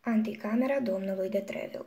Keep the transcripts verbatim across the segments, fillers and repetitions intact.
Anticamera domnului de Treville.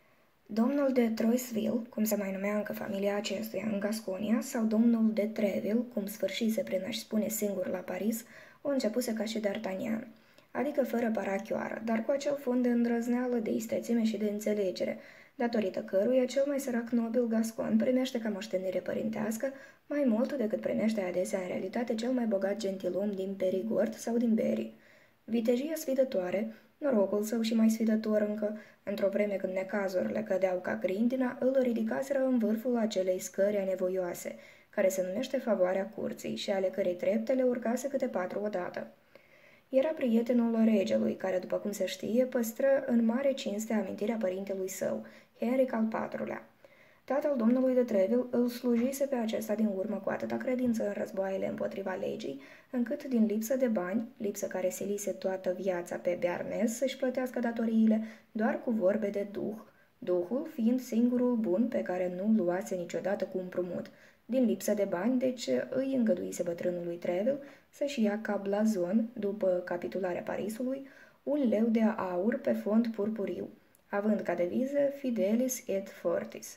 Domnul de Troisville, cum se mai numea încă familia acestuia în Gasconia, sau domnul de Treville, cum sfârșise prin a-și spune singur la Paris, o începuse ca și D'Artagnan, adică fără parachioară, dar cu acel fond de îndrăzneală, de istețime și de înțelegere, datorită căruia cel mai sărac nobil gascon primește ca moștenire părintească mai mult decât primește adesea în realitate cel mai bogat gentilom din Perigord sau din Berry. Vitejia sfidătoare, norocul său și mai sfidător încă, într-o vreme când necazurile cădeau ca grindina, îl ridicaseră în vârful acelei scări anevoioase, care se numește favoarea curții și ale cărei trepte le urcase câte patru odată. Era prietenul regelui, care, după cum se știe, păstră în mare cinste amintirea părintelui său, Henric al patrulea. Tatăl domnului de Treville îl slujise pe acesta din urmă cu atâta credință în războaiele împotriva legii, încât din lipsă de bani, lipsă care silise toată viața pe Bearnez să-și plătească datoriile doar cu vorbe de duh, duhul fiind singurul bun pe care nu luase niciodată cu împrumut. Din lipsă de bani, deci îi îngăduise bătrânului Treville să-și ia ca blazon, după capitularea Parisului, un leu de aur pe fond purpuriu, având ca deviză Fidelis et Fortis.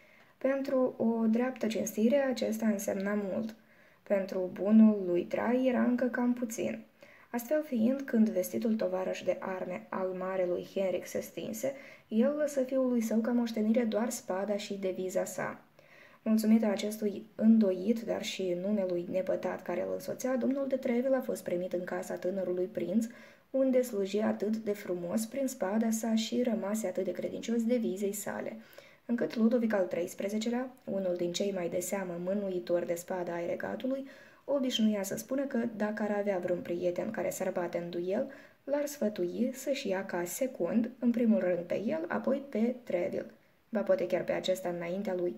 Pentru o dreaptă cinstire, acesta însemna mult. Pentru bunul lui Trai era încă cam puțin. Astfel fiind, când vestitul tovarăș de arme al marelui Henric se stinse, el lăsă fiului său ca moștenire doar spada și deviza sa. Mulțumită acestui îndoit, dar și numelui nepătat care îl însoțea, domnul de Treville a fost primit în casa tânărului prinț, unde sluji atât de frumos prin spada sa și rămase atât de credincios devizei sale, încât Ludovic al treisprezecelea, unul din cei mai de seamă mânuitori de spada ai regatului, obișnuia să spună că, dacă ar avea vreun prieten care s-ar bate în duel, l-ar sfătui să-și ia ca secund, în primul rând pe el, apoi pe Treville, ba poate chiar pe acesta înaintea lui.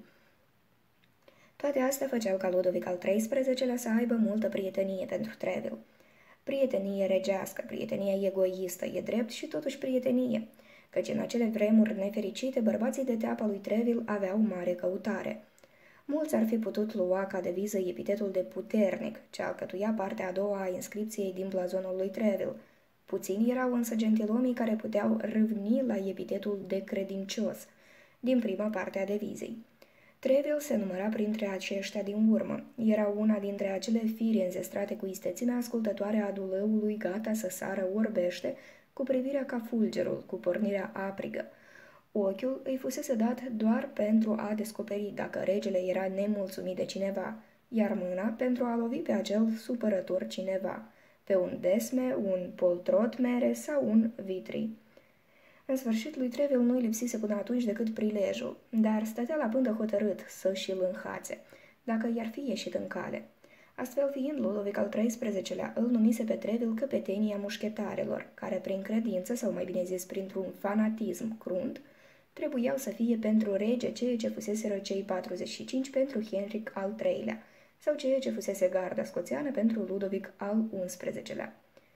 Toate astea făceau ca Ludovic al treisprezecelea să aibă multă prietenie pentru Treville. Prietenie regească, prietenie egoistă, e drept și totuși prietenie, căci în acele vremuri nefericite bărbații de teapă lui Treville aveau mare căutare. Mulți ar fi putut lua ca deviză epitetul de puternic, ce alcătuia partea a doua a inscripției din blazonul lui Treville. Puțini erau însă gentilomii care puteau râvni la epitetul de credincios, din prima parte a devizei. Treville se număra printre aceștia din urmă. Era una dintre acele firi înzestrate cu istețimea ascultătoare a dulăului gata să sară orbește, cu privirea ca fulgerul, cu pornirea aprigă. Ochiul îi fusese dat doar pentru a descoperi dacă regele era nemulțumit de cineva, iar mâna pentru a lovi pe acel supărător cineva, pe un desme, un poltrot mere sau un vitri. În sfârșit, lui Treville nu-i lipsise până atunci decât prilejul, dar stătea la pândă hotărât să și-l înhațe, dacă i-ar fi ieșit în cale. Astfel fiind, Ludovic al treisprezecelea îl numise pe Treville căpetenia mușchetarelor, care prin credință, sau mai bine zis printr-un fanatism crunt, trebuiau să fie pentru rege ceea ce fuseseră cei patruzeci și cinci pentru Henric al treilea, sau ceea ce fusese garda scoțiană pentru Ludovic al unsprezecelea.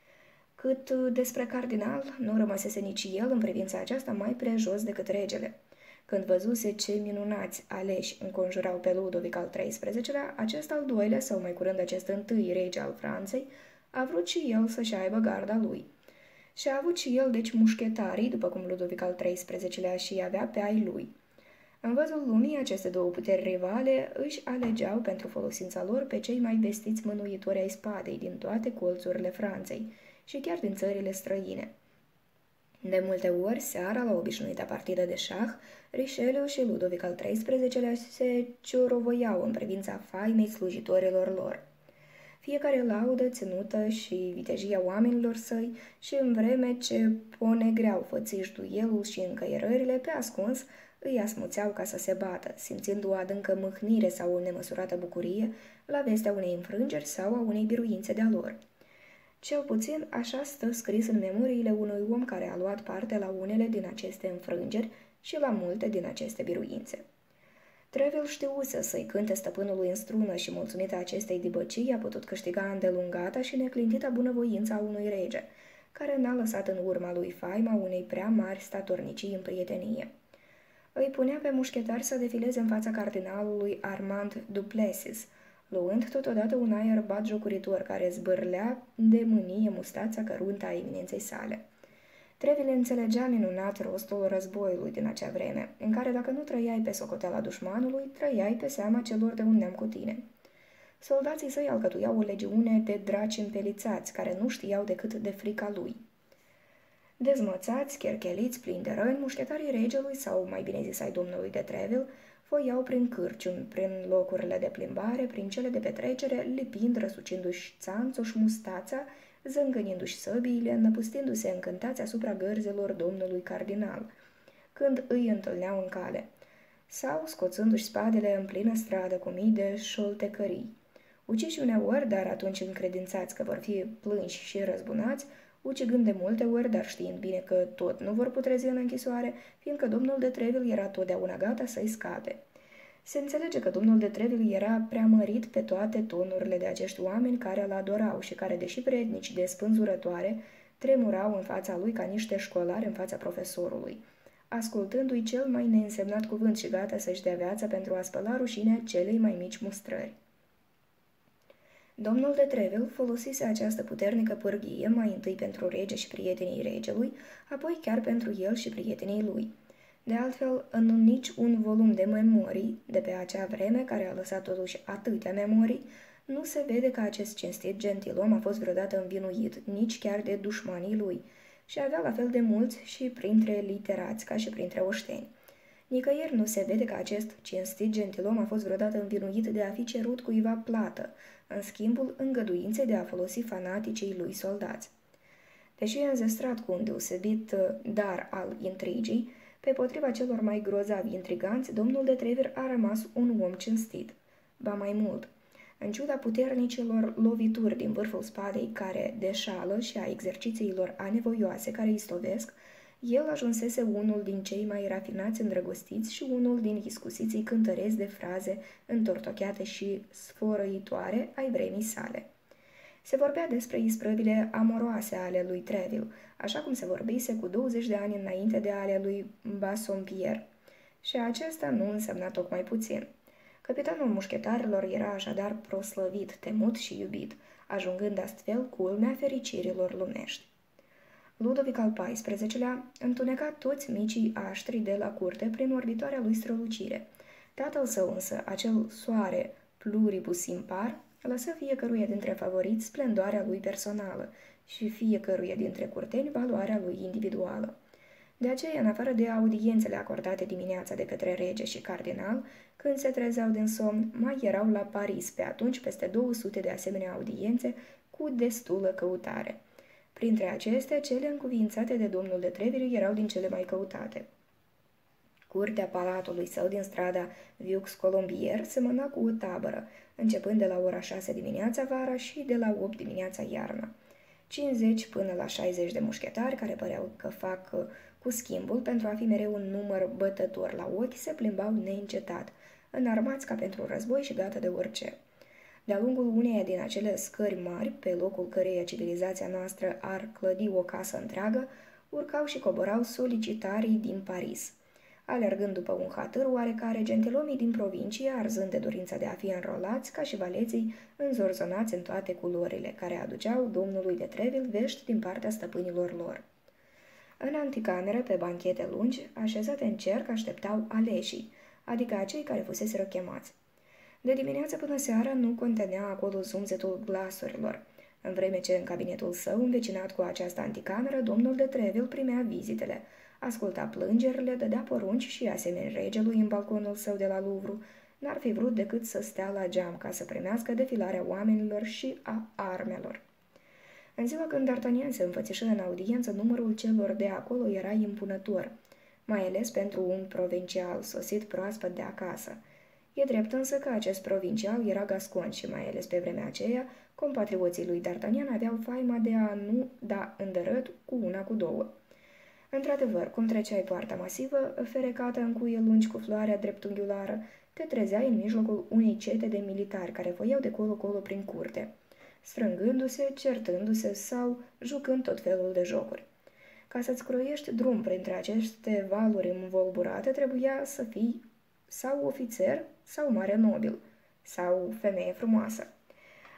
Cât despre cardinal, nu rămăsese nici el în privința aceasta mai prejos decât regele. Când văzuse ce minunați aleși înconjurau pe Ludovic al treisprezecelea, acest al doilea, sau mai curând acest întâi rege al Franței, a vrut și el să-și aibă garda lui. Și a avut și el deci mușchetarii, după cum Ludovic al treisprezecelea și avea pe ai lui. În văzul lumii, aceste două puteri rivale își alegeau pentru folosința lor pe cei mai vestiți mânuitori ai spadei din toate colțurile Franței și chiar din țările străine. De multe ori, seara, la obișnuita partidă de șah, Richelieu și Ludovic al treisprezecelea se ciorovoiau în privința faimei slujitorilor lor. Fiecare laudă ținută și vitejia oamenilor săi și în vreme ce ponegreau fățiși duelul și încăierările, pe ascuns îi asmuțeau ca să se bată, simțind o adâncă mâhnire sau o nemăsurată bucurie la vestea unei înfrângeri sau a unei biruințe de-a lor. Cel puțin așa stă scris în memoriile unui om care a luat parte la unele din aceste înfrângeri și la multe din aceste biruințe. Treville știuse să-i cânte stăpânului în strună și, mulțumită acestei dibăcii, a putut câștiga îndelungata și neclintita bunăvoința unui rege, care n-a lăsat în urma lui faima unei prea mari statornicii în prietenie. Îi punea pe mușchetar să defileze în fața cardinalului Armand Duplessis, luând totodată un aer batjocoritor care zbârlea de mânie mustața căruntă a eminenței sale. Treville înțelegea minunat rostul războiului din acea vreme, în care dacă nu trăiai pe socoteala dușmanului, trăiai pe seama celor de un neam cu tine. Soldații săi alcătuiau o legiune de draci împelițați, care nu știau decât de frica lui. Dezmățați, chercheliți, plini de răni, mușchetarii regelui, sau mai bine zis ai domnului de Treville, foiau prin cârciumi, prin locurile de plimbare, prin cele de petrecere, lipind, răsucindu-și țanțoși mustața, zângănindu-și săbiile, năpustindu-se încântați asupra gărzelor domnului cardinal, când îi întâlneau în cale, sau scoțându-și spadele în plină stradă cu mii de șoltecării. Uciși uneori, dar atunci încredințați că vor fi plânși și răzbunați, ucigând de multe ori, dar știind bine că tot nu vor putrezi în închisoare, fiindcă domnul de Treville era totdeauna gata să-i scape. Se înțelege că domnul de Treville era preamărit pe toate tonurile de acești oameni care îl adorau și care, deși vrednici de spânzurătoare, tremurau în fața lui ca niște școlari în fața profesorului, ascultându-i cel mai neînsemnat cuvânt și gata să-și dea viața pentru a spăla rușinea celei mai mici mustrări. Domnul de Treville folosise această puternică pârghie mai întâi pentru rege și prietenii regelui, apoi chiar pentru el și prietenii lui. De altfel, în nici un volum de memorii de pe acea vreme, care a lăsat totuși atâtea memorii, nu se vede că acest cinstit gentilom a fost vreodată învinuit, nici chiar de dușmanii lui, și avea la fel de mulți și printre literați ca și printre oșteni. Nicăieri nu se vede că acest cinstit gentilom a fost vreodată învinuit de a fi cerut cuiva plată, în schimbul îngăduinței de a folosi fanaticii lui soldați. Deși e înzestrat cu un deosebit dar al intrigii, pe potriva celor mai grozavi intriganți, domnul de Treville a rămas un om cinstit. Ba mai mult, în ciuda puternicilor lovituri din vârful spadei care deșală și a exercițiilor anevoioase care îi stovesc, el ajunsese unul din cei mai rafinați îndrăgostiți și unul din iscusiții cântăreți de fraze întortocheate și sfărăitoare ai vremii sale. Se vorbea despre isprăvile amoroase ale lui Treville, așa cum se vorbise cu douăzeci de ani înainte de ale lui Bassompierre, și acesta nu însemna tocmai puțin. Capitanul mușchetarilor era așadar proslăvit, temut și iubit, ajungând astfel culmea fericirilor lumești. Ludovic al paisprezecelea întuneca toți micii aștri de la curte prin orbitoarea lui strălucire. Tatăl său însă, acel soare pluribus impar, lăsă fiecăruia dintre favoriți splendoarea lui personală și fiecăruia dintre curteni valoarea lui individuală. De aceea, în afară de audiențele acordate dimineața de către rege și cardinal, când se trezeau din somn, mai erau la Paris pe atunci peste două sute de asemenea audiențe cu destulă căutare. Printre acestea, cele încuviințate de domnul de Treville erau din cele mai căutate. Curtea palatului său din strada Vieux Colombier semăna cu o tabără, începând de la ora șase dimineața vara și de la opt dimineața iarna. cincizeci până la șaizeci de mușchetari, care păreau că fac cu schimbul pentru a fi mereu un număr bătător la ochi, se plimbau neîncetat, înarmați ca pentru război și gata de orice. De-a lungul uneia din acele scări mari, pe locul căreia civilizația noastră ar clădi o casă întreagă, urcau și coborau solicitarii din Paris, alergând după un hatâr oarecare, gentilomii din provincie, arzând de dorința de a fi înrolați, ca și valeții înzorzonați în toate culorile, care aduceau domnului de Treville vești din partea stăpânilor lor. În anticameră, pe banchete lungi, așezate în cerc, așteptau aleșii, adică acei care fuseseră chemați. De dimineață până seara nu contenea acolo zumzetul glasurilor, în vreme ce în cabinetul său, învecinat cu această anticameră, domnul de Treville primea vizitele, asculta plângerile, dădea porunci și, asemenea regelui în balconul său de la Louvre, n-ar fi vrut decât să stea la geam ca să primească defilarea oamenilor și a armelor. În ziua când D'Artagnan se înfățișă în audiență, numărul celor de acolo era impunător, mai ales pentru un provincial sosit proaspăt de acasă. E drept însă că acest provincial era gascon și, mai ales pe vremea aceea, compatrioții lui D'Artagnan aveau faima de a nu da îndărât cu una cu două. Într-adevăr, cum treceai poarta masivă, ferecată în cuie lungi cu floarea dreptunghiulară, te trezeai în mijlocul unei cete de militari care foiau de colo-colo prin curte, strângându-se, certându-se sau jucând tot felul de jocuri. Ca să-ți croiești drum printre aceste valuri învolburate, trebuia să fii sau ofițer, sau mare nobil, sau femeie frumoasă.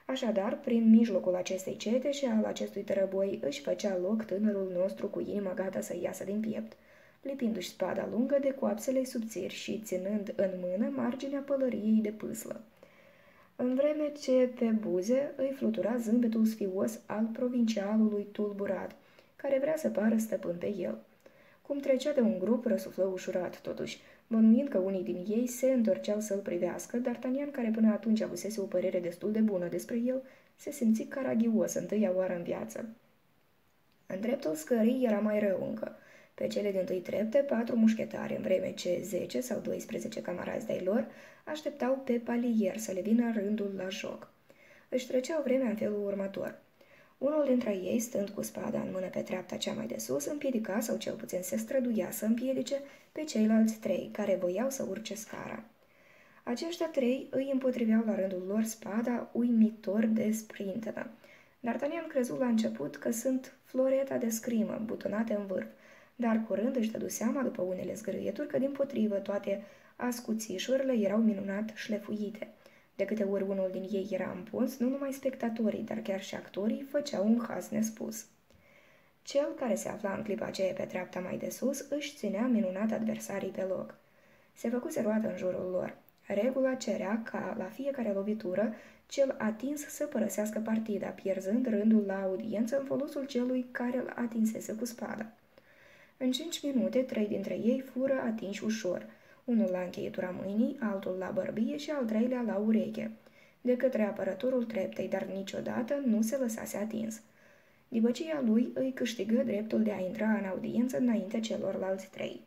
Așadar, prin mijlocul acestei cete și al acestui tărăboi își făcea loc tânărul nostru cu inima gata să iasă din piept, lipindu-și spada lungă de coapsele subțiri și ținând în mână marginea pălăriei de pâslă, în vreme ce pe buze îi flutura zâmbetul sfios al provincialului tulburat, care vrea să pară stăpân pe el. Cum trecea de un grup, răsuflă ușurat, totuși, bănuind că unii din ei se întorceau să-l privească, D'Artagnan, care până atunci avusese o părere destul de bună despre el, se simți caragios întâia oară în viață. În dreptul scării era mai rău încă. Pe cele dintâi trepte, patru mușchetari, în vreme ce zece sau doisprezece camarazi de-ai lor așteptau pe palier să le vină rândul la joc. Își treceau vremea în felul următor. Unul dintre ei, stând cu spada în mână pe treapta cea mai de sus, împiedica, sau cel puțin se străduia să împiedice, pe ceilalți trei, care voiau să urce scara. Aceștia trei îi împotriveau la rândul lor spada uimitor de sprintenă. D'Artagnan crezut la început că sunt floreta de scrimă, butonate în vârf, dar curând își dădu seama, după unele zgârâieturi, că dimpotrivă toate ascuțișurile erau minunat șlefuite. De câte ori unul din ei era împuns, nu numai spectatorii, dar chiar și actorii făceau un has nespus. Cel care se afla în clipa aceea pe treapta mai de sus își ținea minunat adversarii pe loc. Se făcuse roată în jurul lor. Regula cerea ca, la fiecare lovitură, cel atins să părăsească partida, pierzând rândul la audiență în folosul celui care îl atinsese cu spada. În cinci minute, trei dintre ei fură atinși ușor, unul la încheietura mâinii, altul la bărbie și al treilea la ureche, de către apărătorul treptei, dar niciodată nu se lăsase atins. Dibăcia lui îi câștigă dreptul de a intra în audiență înainte celorlalți trei.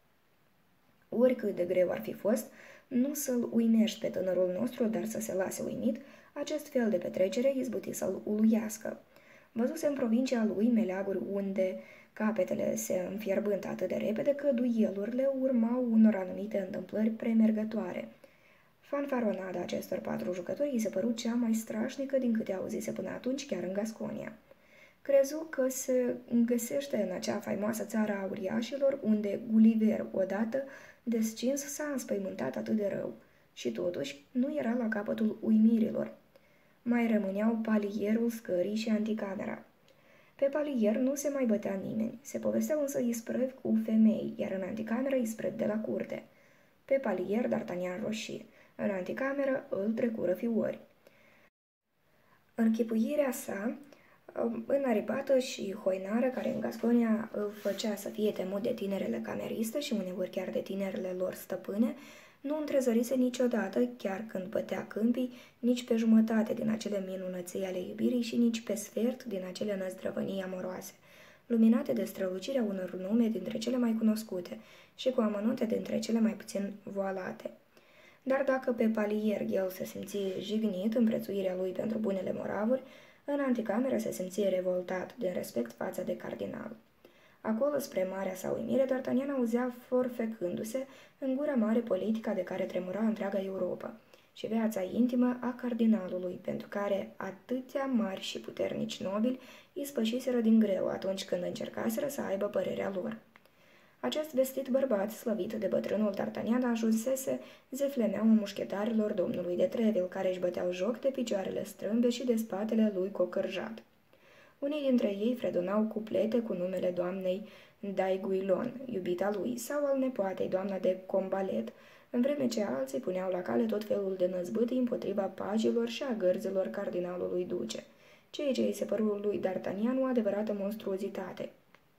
Oricât de greu ar fi fost, nu să-l uimești pe tânărul nostru, dar să se lase uimit, acest fel de petrecere izbuti să-l uluiască. Văzuse în provincia lui meleaguri unde capetele se înfierbând atât de repede că duelurile urmau unor anumite întâmplări premergătoare. Fanfaronada acestor patru jucători îi se păru cea mai strașnică din câte auzise până atunci chiar în Gasconia. Crezu că se găsește în acea faimoasă țară a uriașilor, unde Gulliver, odată descins, s-a înspăimântat atât de rău. Și totuși nu era la capătul uimirilor. Mai rămâneau palierul scării și anticamera. Pe palier nu se mai bătea nimeni, se povesteau însă isprăvi cu femei, iar în anticameră isprăvi de la curte. Pe palier D'Artagnan roșii, în anticameră îl trecură fiori. Închipuirea sa, înaripată și hoinară, care în Gasconia îl făcea să fie temut de tinerele cameriste și uneori chiar de tinerele lor stăpâne, nu întrezărise niciodată, chiar când bătea câmpii, nici pe jumătate din acele minunății ale iubirii și nici pe sfert din acele năzdrăvănii amoroase, luminate de strălucirea unor nume dintre cele mai cunoscute și cu amănunte dintre cele mai puțin voalate. Dar dacă pe palier el se simți jignit în prețuirea lui pentru bunele moravuri, în anticameră se simția revoltat din respect față de cardinal. Acolo, spre marea sa uimire, D'Artagnan auzea forfecându-se în gura mare politica de care tremura întreaga Europa și viața intimă a cardinalului, pentru care atâția mari și puternici nobili ispășiseră din greu atunci când încercaseră să aibă părerea lor. Acest vestit bărbat, slăvit de bătrânul D'Artagnan, ajunsese zeflemeaua mușchetarilor domnului de Treville, care își băteau joc de picioarele strâmbe și de spatele lui cocârjat. Unii dintre ei fredonau cuplete cu numele doamnei d'Aiguillon, iubita lui, sau al nepoatei, doamna de Combalet, în vreme ce alții puneau la cale tot felul de năzbâtii împotriva pagilor și a gărzilor cardinalului duce, ceea ce îi se păru lui D'Artagnan o adevărată monstruozitate.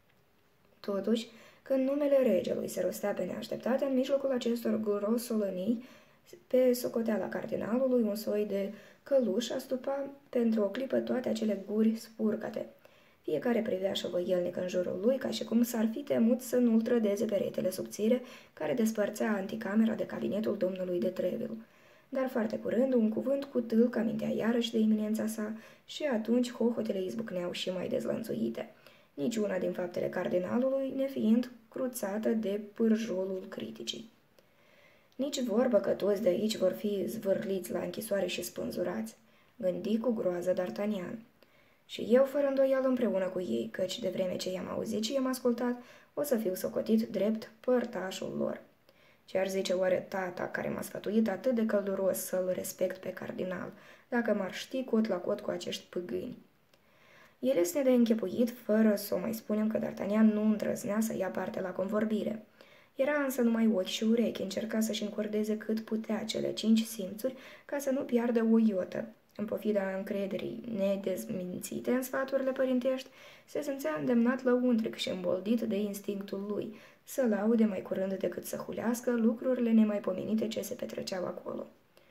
Totuși, când numele regelui se rostea pe neașteptate, în mijlocul acestor grosolănii, pe socoteala cardinalului, un soi de căluș astupa pentru o clipă toate acele guri spurcate. Fiecare privea șovăielnic în jurul lui, ca și cum s-ar fi temut să nu-l trădeze peretele subțire care despărțea anticamera de cabinetul domnului de Treville. Dar foarte curând, un cuvânt cu tâlc amintea iarăși de iminența sa și atunci hohotele izbucneau și mai dezlănțuite, niciuna din faptele cardinalului nefiind cruțată de pârjolul criticii. Nici vorbă că toți de aici vor fi zvârliți la închisoare și spânzurați, gândi cu groază D'Artagnan. Și eu, fără îndoială, împreună cu ei, căci de vreme ce i-am auzit și i-am ascultat, o să fiu socotit drept părtașul lor. Ce ar zice oare tata care m-a sfătuit atât de călduros să-l respect pe cardinal, dacă m-ar ști cot la cot cu acești păgâni. El este de închepuit, fără să o mai spunem că D'Artagnan nu îndrăznea să ia parte la convorbire. Era însă numai ochi și urechi, încerca să-și încordeze cât putea cele cinci simțuri ca să nu piardă o iotă. În pofida încrederii nedezmințite în sfaturile părintești, se simțea îndemnat lăuntric și îmboldit de instinctul lui, să laude mai curând decât să hulească lucrurile nemaipomenite ce se petreceau acolo.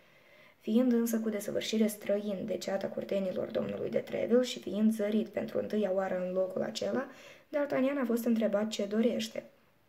Fiind însă cu desăvârșire străin de ceata curtenilor domnului de Treville și fiind zărit pentru întâia oară în locul acela, D'Artagnan a fost întrebat ce dorește.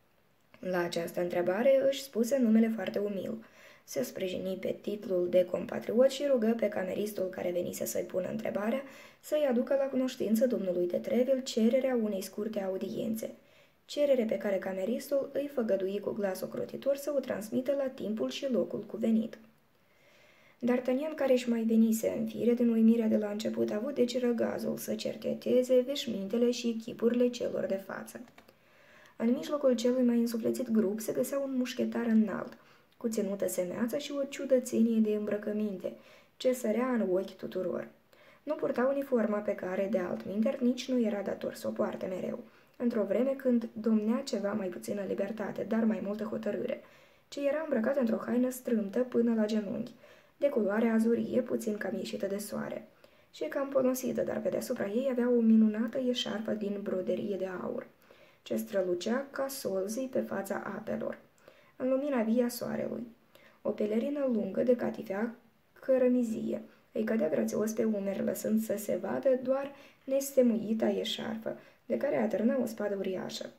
La această întrebare își spuse numele foarte umil. Se sprijini pe titlul de compatriot și rugă pe cameristul care venise să-i pună întrebarea să-i aducă la cunoștință domnului de Treville cererea unei scurte audiențe, cerere pe care cameristul îi făgădui cu glas ocrotitor să o transmită la timpul și locul cuvenit. D'Artagnan, care își mai venise în fire din uimirea de la început, a avut deci răgazul să cerceteze veșmintele și echipurile celor de față. În mijlocul celui mai însuflețit grup se găsea un mușchetar înalt, cu ținută semeață și o ciudățenie de îmbrăcăminte, ce sărea în ochi tuturor. Nu purta uniforma pe care, de altminteri, nici nu era dator să o poarte mereu, într-o vreme când domnea ceva mai puțină libertate, dar mai multă hotărâre, ce era îmbrăcat într-o haină strâmtă până la genunchi, de culoare azurie, puțin cam ieșită de soare, și cam ponosită, dar pe deasupra ei avea o minunată eșarfă din broderie de aur, ce strălucea ca solzii pe fața apelor, în lumina vie a soarelui. O pelerină lungă de catifea cărămizie îi cădea grațios pe umeri, lăsând să se vadă doar nestemuita eșarfă, de care atârna o spadă uriașă.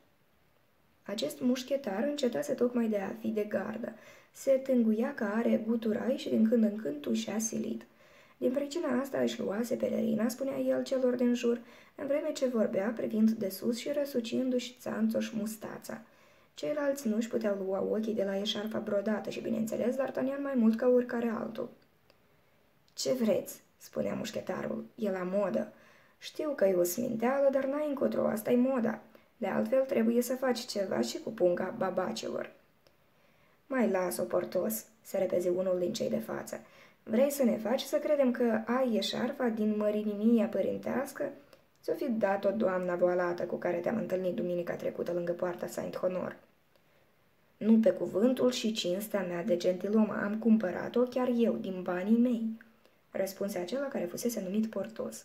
Acest mușchetar încetase tocmai de a fi de gardă, se tânguia ca are guturai și din când în când tușea silit. Din pricina asta își luase pelerina, spunea el celor din jur, în vreme ce vorbea privind de sus și răsucindu-și țanțoș mustața. Ceilalți nu își puteau lua ochii de la eșarfa brodată și, bineînțeles, D'Artagnan mai mult ca oricare altul. Ce vreți?" spunea mușchetarul. E la modă. Știu că e o sminteală, dar n-ai încotro, asta-i moda. De altfel, trebuie să faci ceva și cu punga babacilor." Mai las-o, Portos," se repezi unul din cei de față. Vrei să ne faci să credem că ai eșarfa din mărinimia părintească? Ți-o fi dat-o doamna voalată cu care te-am întâlnit duminica trecută lângă poarta Saint-Honor." Nu pe cuvântul și cinstea mea de gentilom, am cumpărat-o chiar eu, din banii mei," răspunse acela care fusese numit Portos.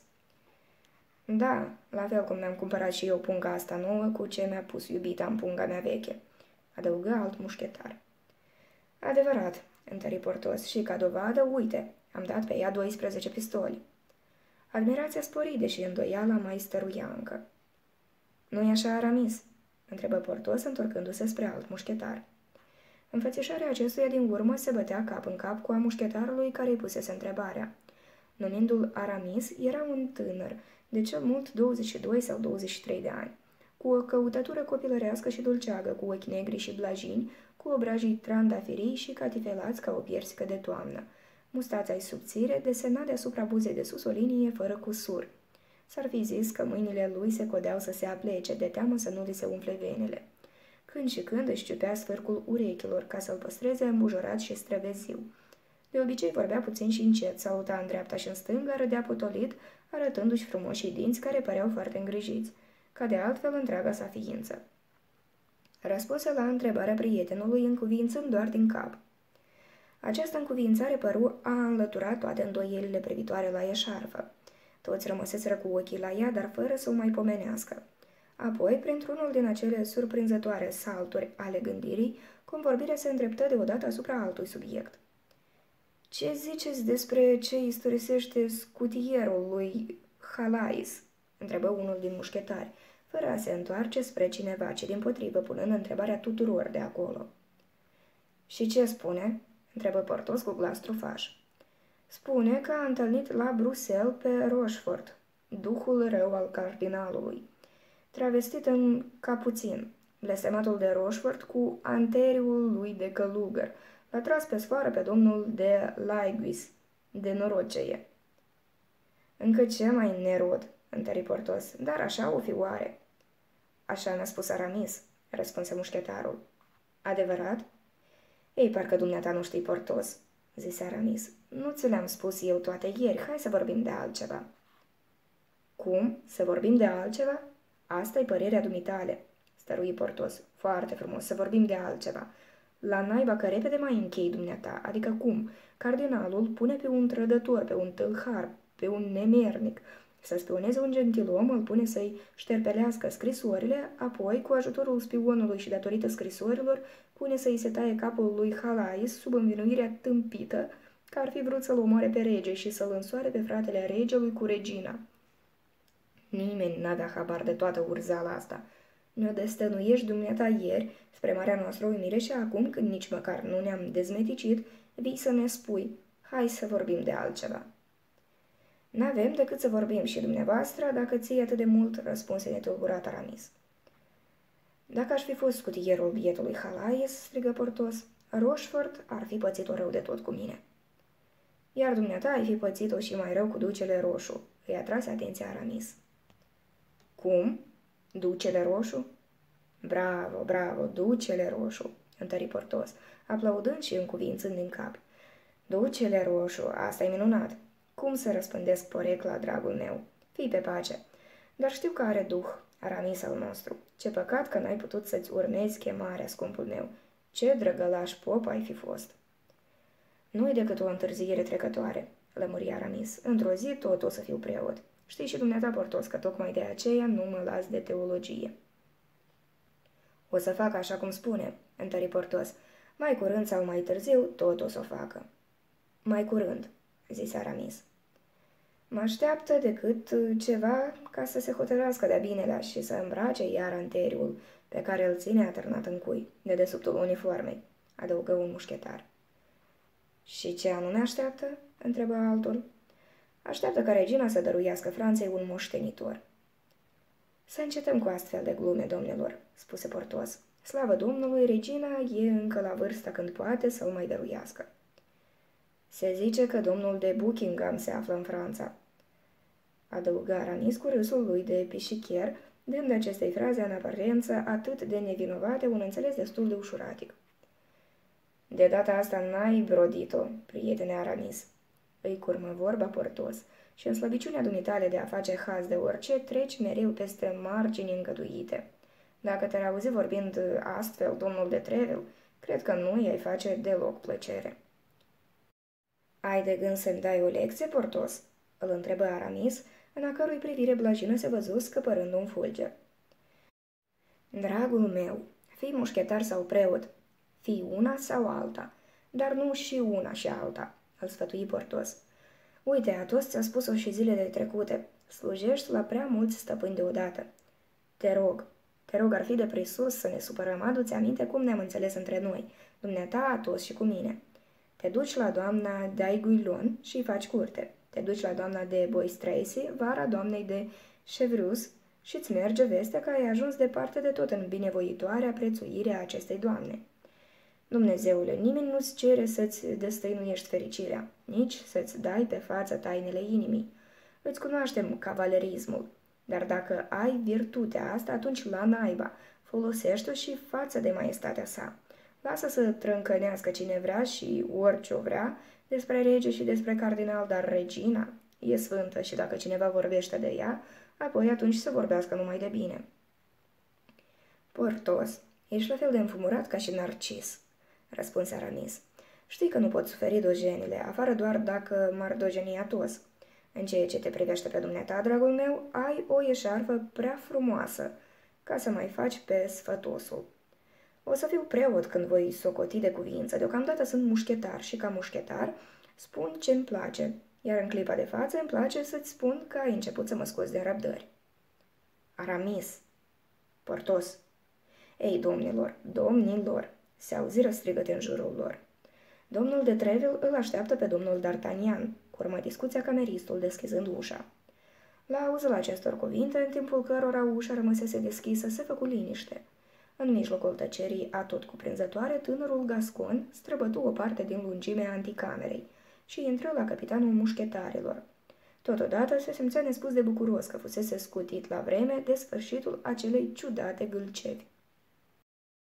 Da, la fel cum mi-am cumpărat și eu punga asta nouă cu ce mi-a pus iubita în punga mea veche," adăugă alt mușchetar. Adevărat, întări Portos, și ca dovadă, uite, am dat pe ea doisprezece pistoli. Admirația spori, deși îndoiala mai stăruia încă. Nu-i așa, Aramis?" întrebă Portos, întorcându-se spre alt mușchetar. Înfățișarea acestuia din urmă se bătea cap în cap cu a mușchetarului care îi pusese întrebarea. Numindu-l Aramis, era un tânăr, de cel mult douăzeci și doi sau douăzeci și trei de ani, cu o căutătură copilărească și dulceagă, cu ochi negri și blajini, cu obrajii trandafirii și catifelați ca o piersică de toamnă. Mustața-i subțire desena deasupra buzei de sus o linie fără cusur. S-ar fi zis că mâinile lui se codeau să se aplece, de teamă să nu li se umfle venele. Când și când își ciupea sfârcul urechilor ca să-l păstreze îmbujorat și străveziu. De obicei vorbea puțin și încet, saluta în dreapta și în stânga, râdea potolit, arătându-și frumoșii dinți care păreau foarte îngrijiți, ca de altfel întreaga sa ființă. Răspunse la întrebarea prietenului, încuvințând doar din cap. Această încuvințare păru a înlăturat toate îndoielile privitoare la eșarfă. Toți rămăseseră cu ochii la ea, dar fără să o mai pomenească. Apoi, printr-unul din acele surprinzătoare salturi ale gândirii, convorbirea se îndreptă deodată asupra altui subiect. Ce ziceți despre ce istorisește scutierul lui Halais?" întrebă unul din mușchetari, fără a se întoarce spre cineva, ci dimpotrivă punând întrebarea tuturor de acolo. Și ce spune?" întrebă Portos cu glas trufaș. Spune că a întâlnit la Bruxelles pe Rochefort, duhul rău al cardinalului, travestit în capuțin, blestematul de Rochefort cu anteriul lui de călugăr, l-a tras pe sfoară pe domnul de Laiguis, de noroceye." Încă ce mai nerod?" întări Portos, dar așa o fi oare?" Așa mi-a spus Aramis," răspunse mușchetarul. Adevărat?" Ei, parcă dumneata nu știi, Portos," zise Aramis. Nu ți le-am spus eu toate ieri, hai să vorbim de altceva. Cum? Să vorbim de altceva? Asta-i părerea dumitale, stărui Portos. Foarte frumos, să vorbim de altceva. La naiba că repede mai închei dumneata, adică cum? Cardinalul pune pe un trădător, pe un tâlhar, pe un nemernic, să spioneze un gentilom, îl pune să-i șterpelească scrisorile, apoi, cu ajutorul spionului și datorită scrisorilor, pune să-i se taie capul lui Halais sub învinuirea tâmpită că ar fi vrut să-l omoare pe rege și să-l însoare pe fratele regelui cu regina. Nimeni n-avea habar de toată urzala asta. Ne-o destănuiești dumneata ieri, spre marea noastră uimire, și acum, când nici măcar nu ne-am dezmeticit, vii să ne spui, hai să vorbim de altceva. N-avem decât să vorbim și dumneavoastră, dacă ții atât de mult, răspunse netulburat Aramis. Dacă aș fi fost scutierul bietului Halais, strigă Portos, Rochefort ar fi pățit-o rău de tot cu mine. Iar dumneata ai fi pățit-o și mai rău cu ducele roșu, îi atrase atenția Aramis. Cum? Ducele roșu? Bravo, bravo, ducele roșu, întări Portos, aplaudând și încuvințând din cap. Ducele roșu, asta e minunat. Cum să răspândesc porecla, dragul meu? Fii pe pace. Dar știu că are duh, Aramis al nostru. Ce păcat că n-ai putut să-ți urmezi chemarea, scumpul meu. Ce drăgălaș pop ai fi fost. Nu-i decât o întârziere trecătoare, lămuri Aramis. Într-o zi tot o să fiu preot. Știi și dumneata, Portos, că tocmai de aceea nu mă las de teologie. O să fac așa cum spune, întări Portos. Mai curând sau mai târziu, tot o să o facă. Mai curând, zise Aramis. Mă așteaptă decât ceva ca să se hotărască de-a binelea și să îmbrace iar anteriul pe care îl ține atârnat în cui, de desubtul uniformei, adăugă un mușchetar. Și ce anume așteaptă? Întrebă altul. Așteaptă ca regina să dăruiască Franței un moștenitor. Să încetăm cu astfel de glume, domnilor, spuse Portos. Slavă Domnului, regina e încă la vârsta când poate să-l mai dăruiască. Se zice că domnul de Buckingham se află în Franța, adăugă Aramis cu râsul lui de pișichier, dând acestei fraze în aparență atât de nevinovate un înțeles destul de ușuratic. De data asta n-ai brodit-o, prietene Aramis, îi curmă vorba Portos, și în slăbiciunea dumitale de a face haz de orice, treci mereu peste margini îngăduite. Dacă te-ar auzi vorbind astfel, domnul de Treville, cred că nu i-ai face deloc plăcere. Ai de gând să-mi dai o lecție, Portos?" îl întrebă Aramis, în a cărui privire blajină se văzu scăpărând un fulger. Dragul meu, fii mușchetar sau preot, fii una sau alta, dar nu și una și alta, îl sfătui Portos. Uite, Atos ți-a spus-o și zilele trecute, slujești la prea mulți stăpâni deodată. Te rog, te rog, ar fi de prisos să ne supărăm, adu-ți aminte cum ne-am înțeles între noi, dumneata, Atos și cu mine. Te duci la doamna d'Aiguillon și îi faci curte. Te duci la doamna de Bois-Tracy, vara doamnei de Chevreuse, și îți merge vestea că ai ajuns departe de tot în binevoitoarea prețuire a acestei doamne. Dumnezeule, nimeni nu-ți cere să-ți destăinuiești fericirea, nici să-ți dai pe față tainele inimii. Îți cunoaștem cavalerismul, dar dacă ai virtutea asta, atunci la naiba, folosește-o și față de maestatea sa. Lasă să trâncănească cine vrea și orice o vrea despre rege și despre cardinal, dar regina e sfântă și dacă cineva vorbește de ea, apoi atunci să vorbească numai de bine. Portos, ești la fel de înfumurat ca și Narcis, răspunse Aramis. Știi că nu pot suferi dojenile, afară doar dacă m-ar dojeni Atos. În ceea ce te privește pe dumneata, dragul meu, ai o eșarfă prea frumoasă ca să mai faci pe sfătosul. O să fiu preot când voi socoti de cuvință. Deocamdată sunt mușchetar și ca mușchetar spun ce-mi place, iar în clipa de față îmi place să-ți spun că ai început să mă scoți de răbdări. Aramis. Portos. Ei, domnilor, domnilor, se auziră strigăte în jurul lor. Domnul de Treville îl așteaptă pe domnul D'Artagnan, urmă discuția cameristul deschizând ușa. La auzul acestor cuvinte, în timpul cărora ușa rămăsese deschisă, se făcu liniște. În mijlocul tăcerii atot cuprinzătoare, tânărul gascon străbătu o parte din lungimea anticamerei și intră la capitanul mușchetarilor. Totodată se simțea nespus de bucuros că fusese scutit la vreme de sfârșitul acelei ciudate gâlcevi.